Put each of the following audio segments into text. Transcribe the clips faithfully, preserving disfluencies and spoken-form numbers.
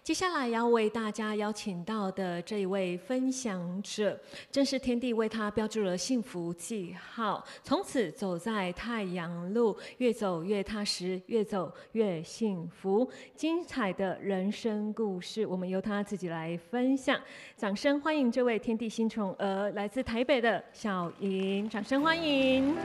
接下来要为大家邀请到的这一位分享者，正是天地为他标注了幸福记号，从此走在太阳路，越走越踏实，越走越幸福。精彩的人生故事，我们由他自己来分享。掌声欢迎这位天地新宠儿，来自台北的小莹，掌声欢迎。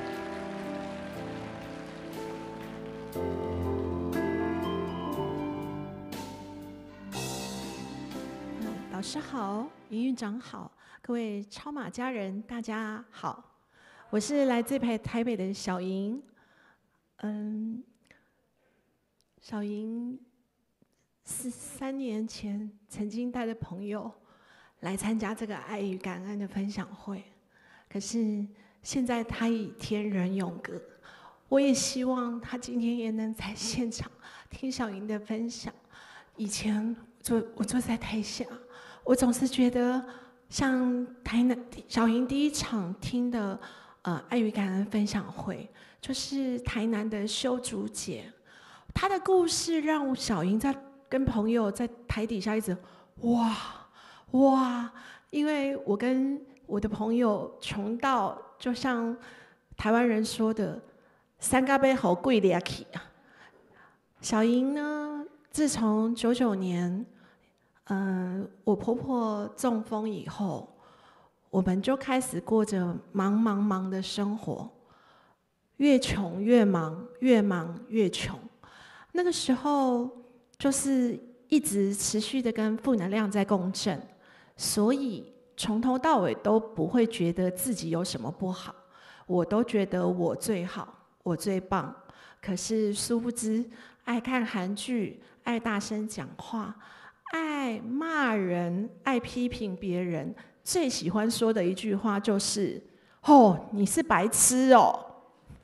老师好，营运长好，各位超马家人大家好，我是来自台台北的小莹。嗯，小莹是三年前曾经带着朋友来参加这个爱与感恩的分享会，可是现在他已天人永隔。我也希望他今天也能在现场听小莹的分享。以前坐我坐在台下，我总是觉得像台南小莹第一场听的呃爱与感恩分享会，就是台南的修竹姐，她的故事让小莹在跟朋友在台底下一直哇哇，因为我跟我的朋友穷到就像台湾人说的三咖杯好贵的起啊。小莹呢，自从九九年。嗯，我婆婆中风以后，我们就开始过着忙忙忙的生活，越穷越忙，越忙越穷。那个时候就是一直持续的跟负能量在共振，所以从头到尾都不会觉得自己有什么不好，我都觉得我最好，我最棒。可是殊不知，爱看韩剧，爱大声讲话。爱骂人，爱批评别人，最喜欢说的一句话就是：“哦，你是白痴哦！”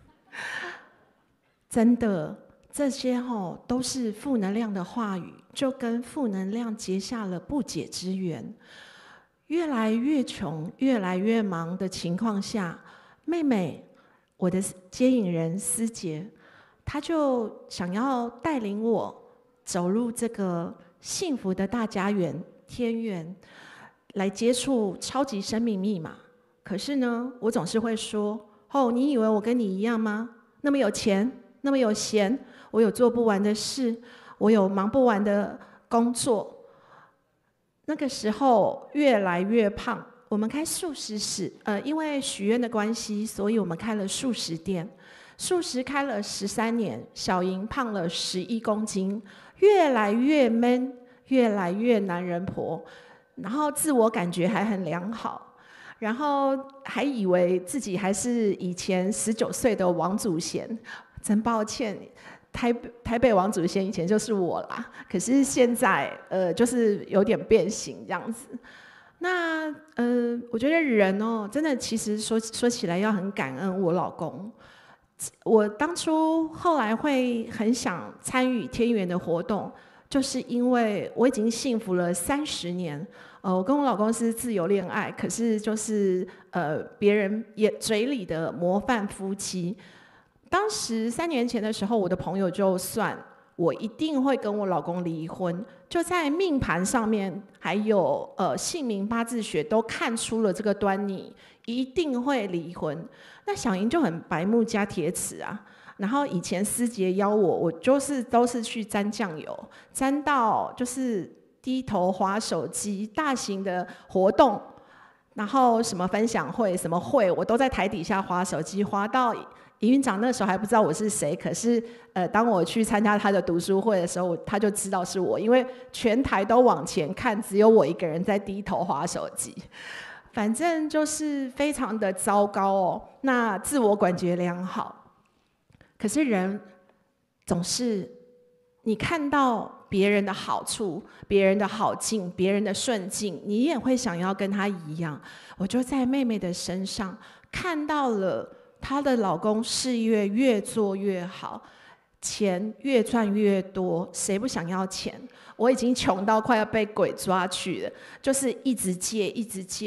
真的，这些哦都是负能量的话语，就跟负能量结下了不解之缘。越来越穷，越来越忙的情况下，妹妹，我的接引人思杰，她就想要带领我走入这个。幸福的大家园天园，来接触超级生命密码。可是呢，我总是会说：“哦，你以为我跟你一样吗？那么有钱，那么有闲，我有做不完的事，我有忙不完的工作。”那个时候越来越胖，我们开素食室，呃，因为许愿的关系，所以我们开了素食店。素食开了十三年，小莹胖了十一公斤。越来越 man， 越来越男人婆，然后自我感觉还很良好，然后还以为自己还是以前十九岁的王祖贤。真抱歉，台台北王祖贤以前就是我啦，可是现在呃就是有点变形这样子。那呃，我觉得人哦，真的其实说说起来要很感恩我老公。我当初后来会很想参与天元的活动，就是因为我已经幸福了三十年。呃，我跟我老公是自由恋爱，可是就是呃别人也嘴里的模范夫妻。当时三年前的时候，我的朋友就算我一定会跟我老公离婚，就在命盘上面还有呃姓名八字学都看出了这个端倪，一定会离婚。那小莹就很白目加铁齿啊，然后以前师姐邀我，我就是都是去沾酱油，沾到就是低头滑手机，大型的活动，然后什么分享会、什么会，我都在台底下滑手机，滑到营运长那时候还不知道我是谁，可是呃，当我去参加他的读书会的时候，他就知道是我，因为全台都往前看，只有我一个人在低头滑手机。反正就是非常的糟糕哦，那自我感觉良好。可是人总是，你看到别人的好处、别人的好境、别人的顺境，你也会想要跟他一样。我就在妹妹的身上看到了她的老公事业越做越好，钱越赚越多，谁不想要钱？我已经穷到快要被鬼抓去了，就是一直借，一直借。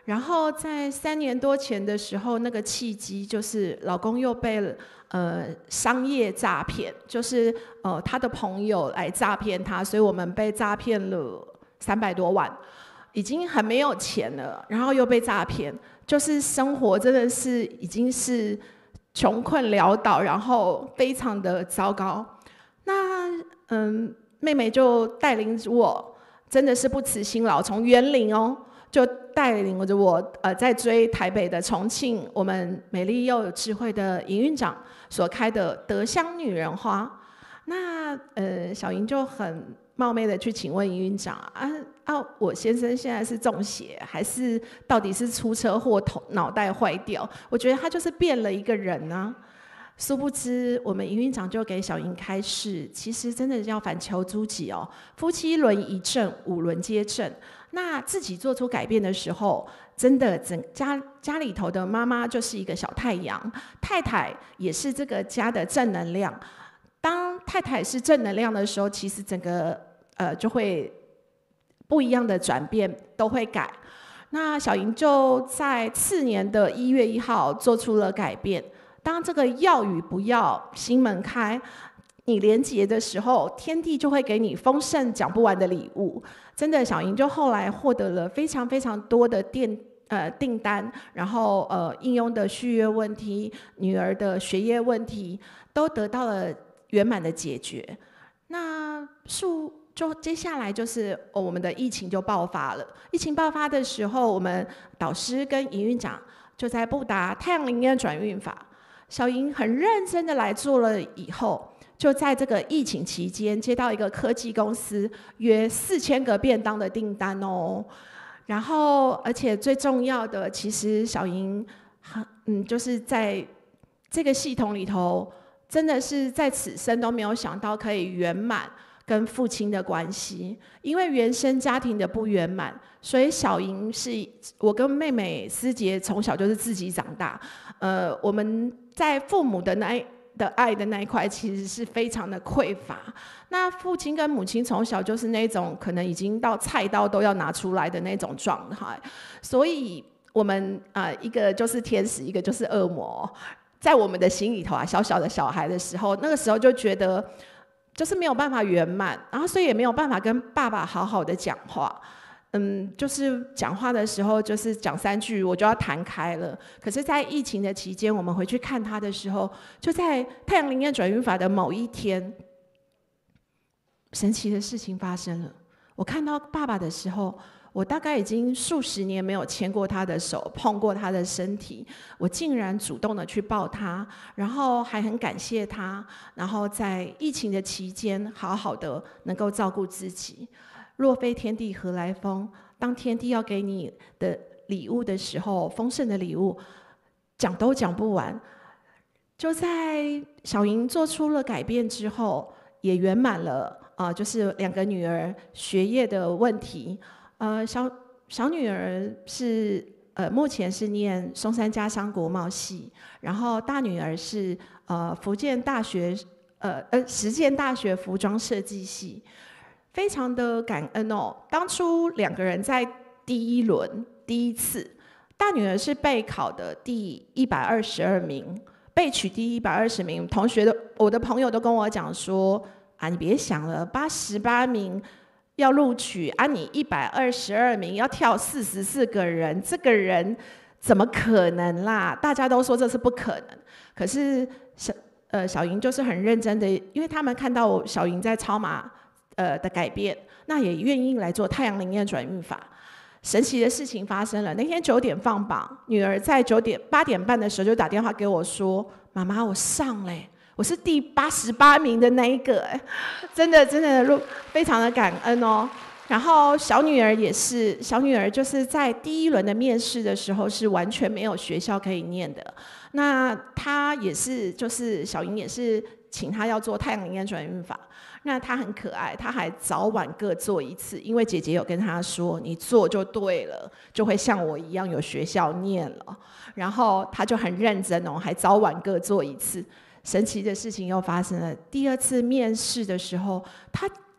然后在三年多前的时候，那个契机就是老公又被呃商业诈骗，就是呃他的朋友来诈骗他，所以我们被诈骗了三百多万，已经很没有钱了，然后又被诈骗，就是生活真的是已经是穷困潦倒，然后非常的糟糕。那嗯，妹妹就带领着我，真的是不辞辛劳，从园林哦。就带领着我，呃，在追台北的重庆，我们美丽又有智慧的营运长所开的德香女人花。那呃，小莹就很冒昧的去请问营运长啊啊，我先生现在是中邪，还是到底是出车祸头脑袋坏掉？我觉得他就是变了一个人呢、啊。殊不知，我们营运长就给小莹开示，其实真的要反求诸己哦，夫妻轮一正，五轮皆正。那自己做出改变的时候，真的整家家里头的妈妈就是一个小太阳，太太也是这个家的正能量。当太太是正能量的时候，其实整个呃就会不一样的转变都会改。那小莹就在次年的一月一号做出了改变。当这个要与不要心门开，你连结的时候，天地就会给你丰盛讲不完的礼物。真的，小莹就后来获得了非常非常多的电呃订单，然后呃应用的续约问题、女儿的学业问题都得到了圆满的解决。那数就接下来就是、哦、我们的疫情就爆发了。疫情爆发的时候，我们导师跟营运长就在布达太阳灵验转运法。小莹很认真的来做了以后，就在这个疫情期间接到一个科技公司约四千个便当的订单哦。然后，而且最重要的，其实小莹，嗯，就是在这个系统里头，真的是在此生都没有想到可以圆满跟父亲的关系，因为原生家庭的不圆满，所以小莹是我跟妹妹思杰从小就是自己长大，呃，我们在父母的那一的爱的那一块，其实是非常的匮乏。那父亲跟母亲从小就是那种可能已经到菜刀都要拿出来的那种状态，所以我们啊、呃，一个就是天使，一个就是恶魔，在我们的心里头啊，小小的小孩的时候，那个时候就觉得就是没有办法圆满，然后所以也没有办法跟爸爸好好的讲话。嗯，就是讲话的时候，就是讲三句我就要弹开了。可是，在疫情的期间，我们回去看他的时候，就在太阳灵验转运法的某一天，神奇的事情发生了。我看到爸爸的时候，我大概已经数十年没有牵过他的手，碰过他的身体，我竟然主动的去抱他，然后还很感谢他，然后在疫情的期间，好好的能够照顾自己。若非天地何来风？当天地要给你的礼物的时候，丰盛的礼物讲都讲不完。就在小莹做出了改变之后，也圆满了啊、呃，就是两个女儿学业的问题。呃，小小女儿是呃目前是念松山家商国贸系，然后大女儿是呃福建大学呃呃实践大学服装设计系。非常的感恩哦！当初两个人在第一轮第一次，大女儿是备考的第一百二十二名，备取第一百二十名。同学的我的朋友都跟我讲说啊，你别想了，八十八名要录取啊，你一百二十二名要跳四十四个人，这个人怎么可能啦？大家都说这是不可能。可是小呃小莹就是很认真的，因为他们看到小莹在超马。呃的改变，那也愿意来做太阳灵验转运法。神奇的事情发生了，那天九点放榜，女儿在九点八点半的时候就打电话给我说：“妈妈，我上嘞，我是第八十八名的那一个。”真的真的非常的感恩哦。然后小女儿也是，小女儿就是在第一轮的面试的时候是完全没有学校可以念的。那她也是，就是小莹也是请她要做太阳灵验转运法。那他很可爱，他还早晚各做一次，因为姐姐有跟他说，你做就对了，就会像我一样有学校念了。然后他就很认真哦，还早晚各做一次。神奇的事情又发生了，第二次面试的时候，他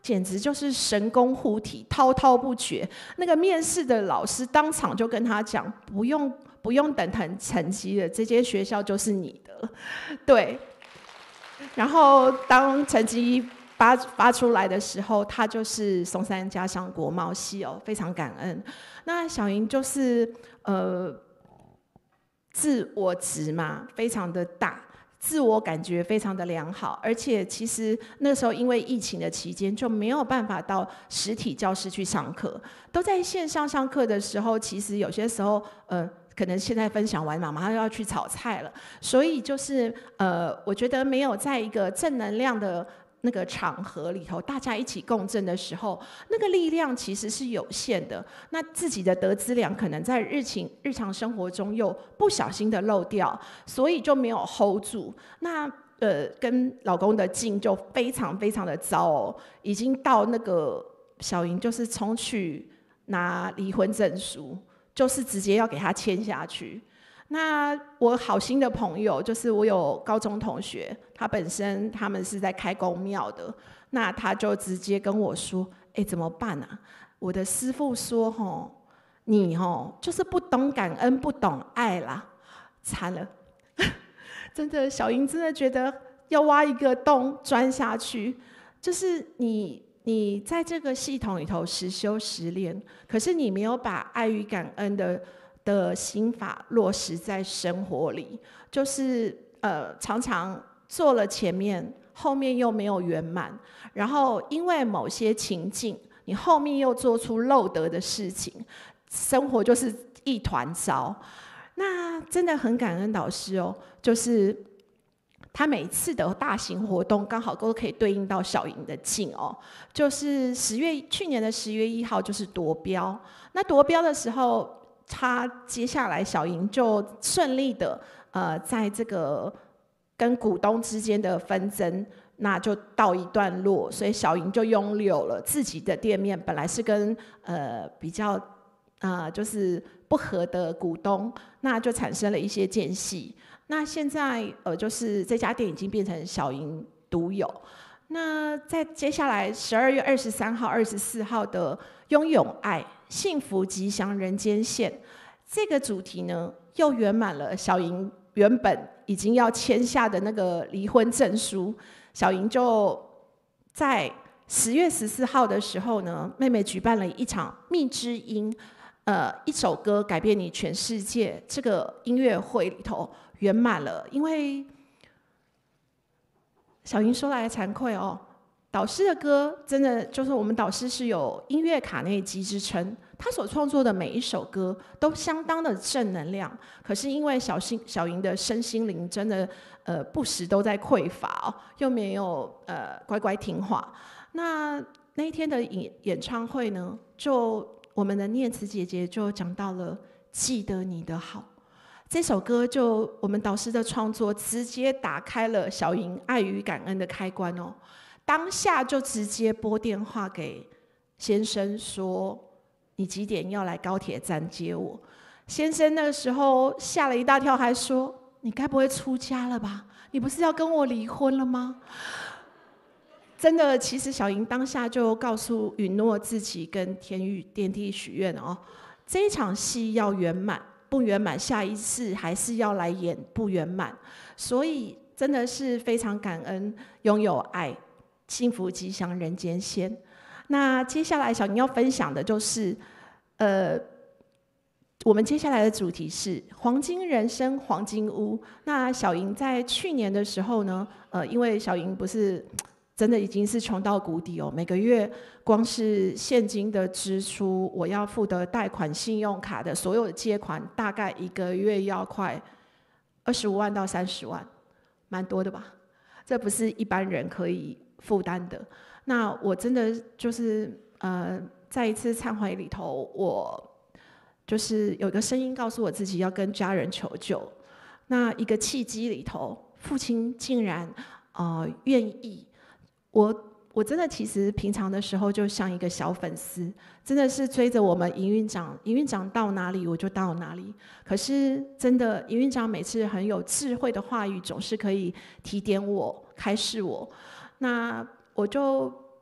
简直就是神功护体，滔滔不绝。那个面试的老师当场就跟他讲，不用不用等成成绩了，这间学校就是你的了。对。然后当成绩发发出来的时候，他就是松山家商国贸系哦，非常感恩。那小莹就是呃自我值嘛，非常的大。自我感觉非常的良好，而且其实那时候因为疫情的期间就没有办法到实体教室去上课，都在线上上课的时候，其实有些时候呃可能现在分享完嘛，马上要去炒菜了，所以就是呃我觉得没有在一个正能量的那个场合里头，大家一起共振的时候，那个力量其实是有限的。那自己的得资粮可能在日情日常生活中又不小心的漏掉，所以就没有 hold 住。那呃，跟老公的劲就非常非常的糟哦，已经到那个小莹就是冲去拿离婚证书，就是直接要给他签下去。那我好心的朋友，就是我有高中同学，他本身他们是在开公庙的，那他就直接跟我说：“哎，怎么办啊？我的师父说，吼，你吼就是不懂感恩，不懂爱啦，惨了！真的，小莹真的觉得要挖一个洞钻下去，就是你。”你在这个系统里头实修实练，可是你没有把爱与感恩的的心法落实在生活里，就是呃常常做了前面，后面又没有圆满，然后因为某些情境，你后面又做出漏得的事情，生活就是一团糟。那真的很感恩导师哦，就是他每次的大型活动刚好都可以对应到小莹的劲哦，就是十月去年的十月一号就是夺标，那夺标的时候，他接下来小莹就顺利的呃在这个跟股东之间的纷争，那就到一段落，所以小莹就拥有了自己的店面，本来是跟呃比较呃就是不合的股东，那就产生了一些间隙。那现在呃，就是这家店已经变成小莹独有。那在接下来十二月二十三号、二十四号的“拥有爱，幸福吉祥人间线”这个主题呢，又圆满了小莹原本已经要签下的那个离婚证书。小莹就在十月十四号的时候呢，妹妹举办了一场蜜之音，呃，一首歌改变你全世界这个音乐会里头。圆满了，因为小莹说来惭愧哦，导师的歌真的就是我们导师是有音乐卡内基之称，他所创作的每一首歌都相当的正能量。可是因为小心小莹的身心灵真的呃不时都在匮乏哦，又没有呃乖乖听话。那那一天的演演唱会呢，就我们的念慈姐姐就讲到了记得你的好。这首歌就我们导师的创作，直接打开了小莹爱与感恩的开关哦。当下就直接拨电话给先生说：“你几点要来高铁站接我？”先生那个时候吓了一大跳，还说：“你该不会出家了吧？你不是要跟我离婚了吗？”真的，其实小莹当下就告诉允诺自己跟天域电梯许愿哦，这一场戏要圆满。不圆满，下一次还是要来演不圆满，所以真的是非常感恩拥有爱，幸福吉祥人间线。那接下来小莹要分享的就是，呃，我们接下来的主题是黄金人生黄金屋。那小莹在去年的时候呢，呃，因为小莹不是。真的已经是穷到谷底哦！每个月光是现金的支出，我要付的贷款、信用卡的所有的借款，大概一个月要快二十五万到三十万，蛮多的吧？这不是一般人可以负担的。那我真的就是呃，在一次忏悔里头，我就是有个声音告诉我自己要跟家人求救。那一个契机里头，父亲竟然呃愿意。我我真的其实平常的时候就像一个小粉丝，真的是追着我们营运长，营运长到哪里我就到哪里。可是真的，营运长每次很有智慧的话语，总是可以提点我、开示我。那我就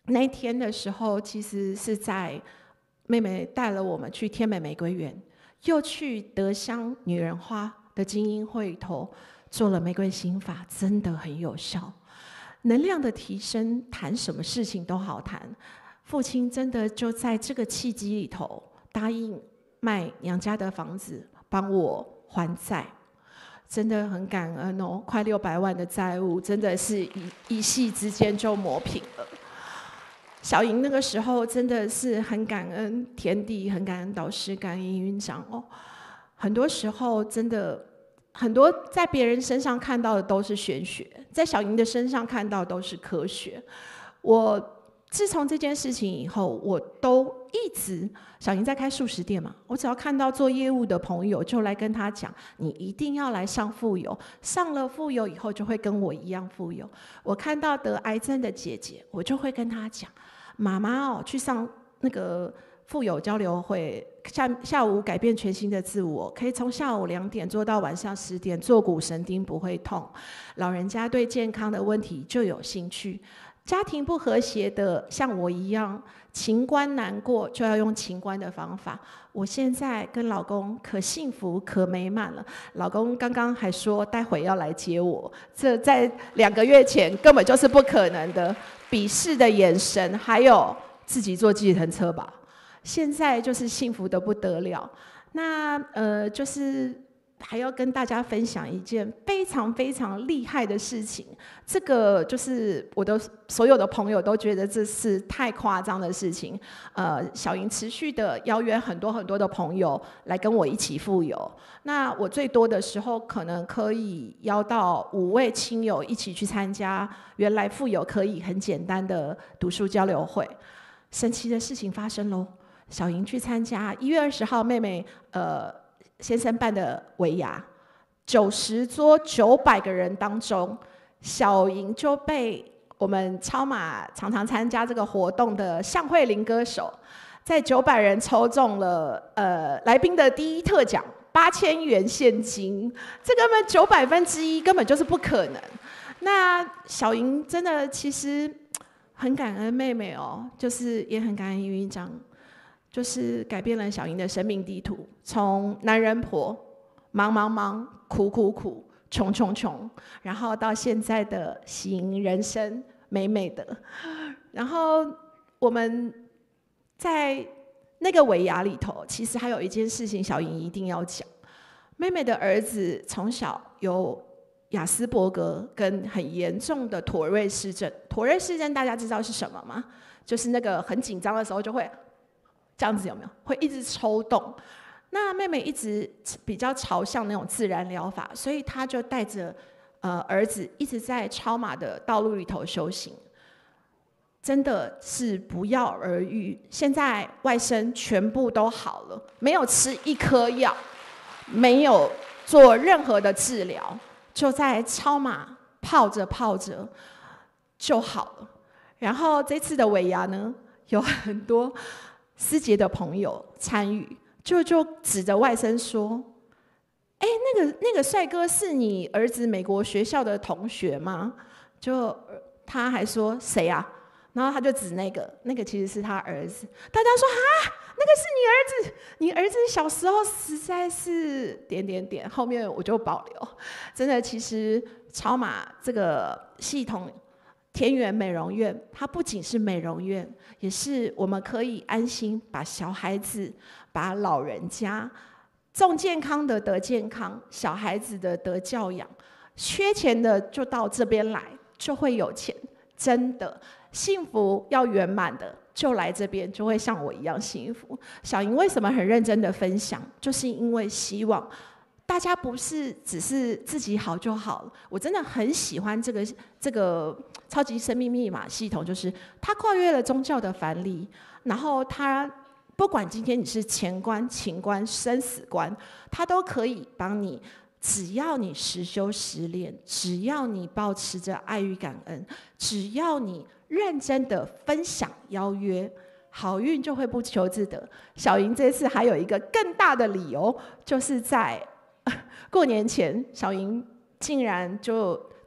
那一天的时候，其实是在妹妹带了我们去天美玫瑰园，又去德香女人花的精英会头做了玫瑰心法，真的很有效。能量的提升，谈什么事情都好谈。父亲真的就在这个契机里头，答应卖娘家的房子，帮我还债。真的很感恩哦，快六百万的债务，真的是一一夕之间就磨平了。小莹那个时候真的是很感恩天地，很感恩导师，感恩营运长哦。很多时候真的很多在别人身上看到的都是玄学，在小莹的身上看到的都是科学。我自从这件事情以后，我都一直小莹在开素食店嘛，我只要看到做业务的朋友，就来跟他讲，你一定要来上富有，上了富有以后就会跟我一样富有。我看到得癌症的姐姐，我就会跟她讲，妈妈哦，去上那个富有交流会，下下午改变全新的自我，可以从下午两点做到晚上十点，坐骨神经不会痛。老人家对健康的问题就有兴趣。家庭不和谐的，像我一样，情关难过，就要用情关的方法。我现在跟老公可幸福可美满了。老公刚刚还说待会要来接我，这在两个月前根本就是不可能的。鄙视的眼神，还有自己坐计程车吧。现在就是幸福的不得了。那呃，就是还要跟大家分享一件非常非常厉害的事情。这个就是我的所有的朋友都觉得这是太夸张的事情。呃，小莹持续的邀约很多很多的朋友来跟我一起富有。那我最多的时候可能可以邀到五位亲友一起去参加原来富有可以很简单的读书交流会。神奇的事情发生喽！小莹去参加一月二十号妹妹呃先生办的尾牙，九十桌九百个人当中，小莹就被我们超马常常参加这个活动的向慧玲歌手，在九百人抽中了呃来宾的第一特奖八千元现金，这根本九百分之一根本就是不可能。那小莹真的其实很感恩妹妹哦，就是也很感恩营运长。就是改变了小莹的生命地图，从男人婆忙忙忙、苦苦苦、穷穷穷，然后到现在的喜迎人生，美美的。然后我们在那个尾牙里头，其实还有一件事情，小莹一定要讲。妹妹的儿子从小有亚斯伯格跟很严重的妥瑞氏症。妥瑞氏症大家知道是什么吗？就是那个很紧张的时候就会这样子，有没有？会一直抽动。那妹妹一直比较朝向那种自然疗法，所以她就带着呃儿子一直在超马的道路里头修行，真的是不药而愈。现在外甥全部都好了，没有吃一颗药，没有做任何的治疗，就在超马泡着泡着就好了。然后这次的尾牙呢，有很多师姐的朋友参与，就就指着外甥说：“哎，那个那个帅哥是你儿子美国学校的同学吗？”就他还说谁啊？然后他就指那个，那个其实是他儿子。大家说啊，那个是你儿子，你儿子小时候实在是点点点。后面我就保留，真的，其实超马这个系统。田园美容院，它不仅是美容院，也是我们可以安心把小孩子、把老人家，重健康的得健康，小孩子的得教养，缺钱的就到这边来，就会有钱。真的，幸福要圆满的，就来这边，就会像我一样幸福。小莹为什么很认真的分享，就是因为希望。大家不是只是自己好就好了，我真的很喜欢这个这个超级生命密码系统，就是它跨越了宗教的藩篱，然后它不管今天你是钱关、情关、生死关，它都可以帮你。只要你实修实练，只要你保持着爱与感恩，只要你认真的分享邀约，好运就会不求自得。小莹这次还有一个更大的理由，就是在过年前，小莹竟然就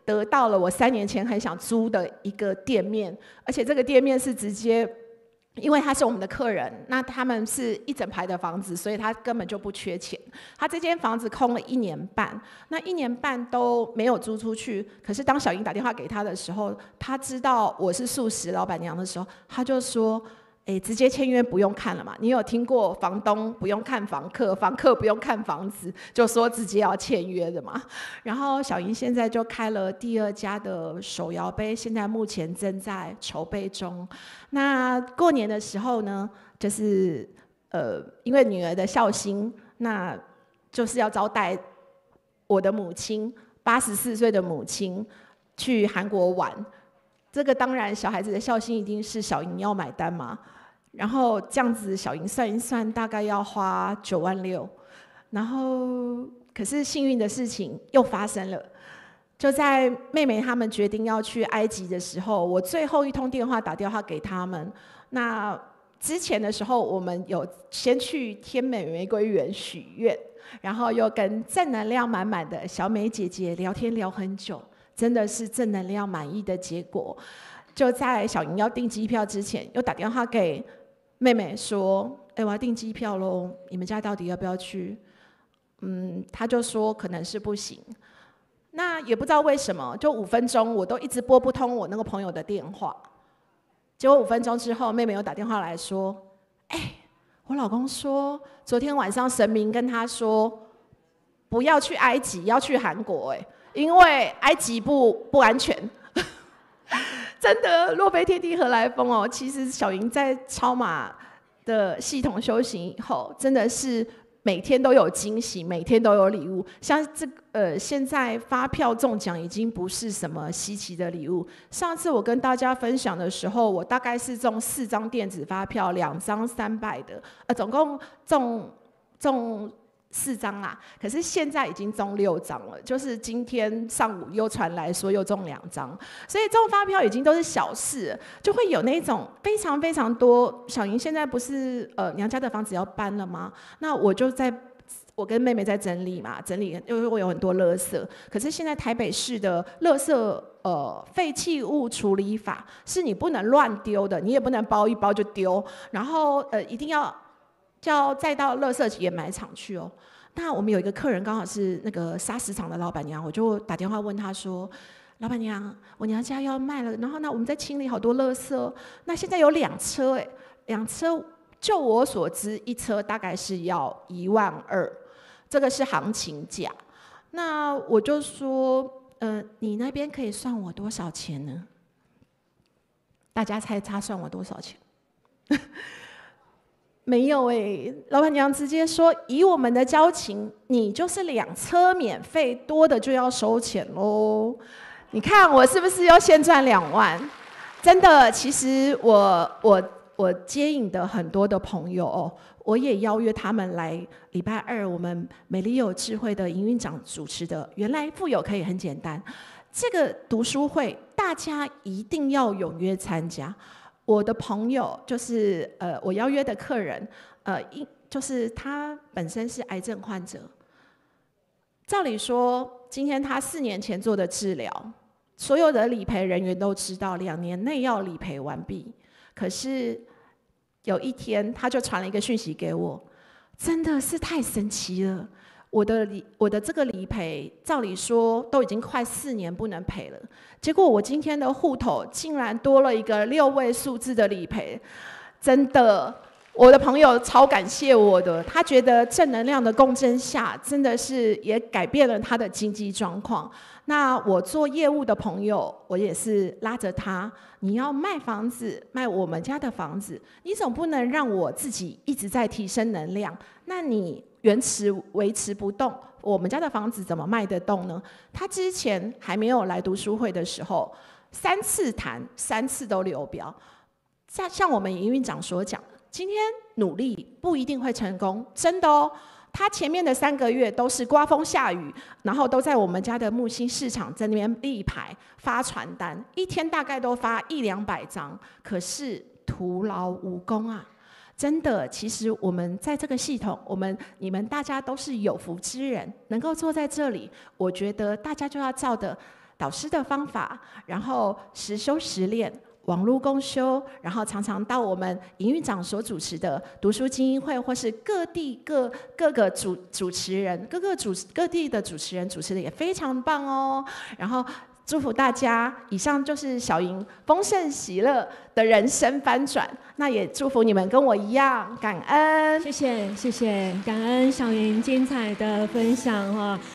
得到了我三年前很想租的一个店面，而且这个店面是直接，因为他是我们的客人，那他们是一整排的房子，所以他根本就不缺钱。他这间房子空了一年半，那一年半都没有租出去。可是当小英打电话给他的时候，他知道我是素食老板娘的时候，他就说：“哎，直接签约不用看了嘛？你有听过房东不用看房客，房客不用看房子，就说直接要签约的嘛？”然后小英现在就开了第二家的手摇杯，现在目前正在筹备中。那过年的时候呢，就是呃，因为女儿的孝心，那就是要招待我的母亲，八十四岁的母亲去韩国玩。这个当然，小孩子的孝心一定是小英要买单嘛。然后这样子，小英算一算，大概要花九万六。然后，可是幸运的事情又发生了，就在妹妹他们决定要去埃及的时候，我最后一通电话打电话给他们。那之前的时候，我们有先去天美玫瑰园许愿，然后又跟正能量满满的小美姐姐聊天聊很久。真的是正能量满意的结果。就在小英要订机票之前，又打电话给妹妹说：“哎，我要订机票喽，你们家到底要不要去？”嗯，她就说可能是不行。那也不知道为什么，就五分钟我都一直拨不通我那个朋友的电话。结果五分钟之后，妹妹又打电话来说：“哎，我老公说昨天晚上神明跟他说，不要去埃及，要去韩国。”哎。因为埃及不不安全，真的若非天地何来风哦！其实小英在超马的系统修行以后，真的是每天都有惊喜，每天都有礼物。像这呃，现在发票中奖已经不是什么稀奇的礼物。上次我跟大家分享的时候，我大概是中四张电子发票，两张三百的，呃，总共中中。四张啊，可是现在已经中六张了，就是今天上午又传来说又中两张，所以中发票已经都是小事，就会有那种非常非常多。小英现在不是呃娘家的房子要搬了吗？那我就在我跟妹妹在整理嘛，整理因为我有很多垃圾，可是现在台北市的垃圾呃废弃物处理法是你不能乱丢的，你也不能包一包就丢，然后呃一定要。就要再到垃圾掩埋场去哦。那我们有一个客人刚好是那个砂石场的老板娘，我就打电话问她说：“老板娘，我娘家要卖了，然后呢我们在清理好多垃圾，那现在有两车哎，两车就我所知一车大概是要一万二，这个是行情价。那我就说，呃，你那边可以算我多少钱呢？大家猜他算我多少钱？”没有哎、欸，老板娘直接说，以我们的交情，你就是两车免费，多的就要收钱喽。你看我是不是要先赚两万？真的，其实我我我接引的很多的朋友哦，我也邀约他们来礼拜二我们美丽有智慧的营运长主持的。原来富有可以很简单，这个读书会大家一定要踊跃参加。我的朋友就是呃，我邀约的客人，呃，一就是他本身是癌症患者。照理说，今天他四年前做的治疗，所有的理赔人员都知道，两年内要理赔完毕。可是有一天，他就传了一个讯息给我，真的是太神奇了。我的理我的这个理赔，照理说都已经快四年不能赔了，结果我今天的户头竟然多了一个六位数字的理赔，真的，我的朋友超感谢我的，他觉得正能量的共振下，真的是也改变了他的经济状况。那我做业务的朋友，我也是拉着他，你要卖房子，卖我们家的房子，你总不能让我自己一直在提升能量，那你原持维持不动，我们家的房子怎么卖得动呢？他之前还没有来读书会的时候，三次谈，三次都流标。像像我们营运长所讲，今天努力不一定会成功，真的哦。他前面的三个月都是刮风下雨，然后都在我们家的木星市场在那边立牌发传单，一天大概都发一两百张，可是徒劳无功啊！真的，其实我们在这个系统，我们你们大家都是有福之人，能够坐在这里，我觉得大家就要照的导师的方法，然后实修实练。网络共修，然后常常到我们营运长所主持的读书精英会，或是各地各各个主主持人，各个主各地的主持人主持的也非常棒哦。然后祝福大家，以上就是小莹丰盛喜乐的人生翻转。那也祝福你们跟我一样感恩。 谢谢谢谢，感恩小莹精彩的分享哈。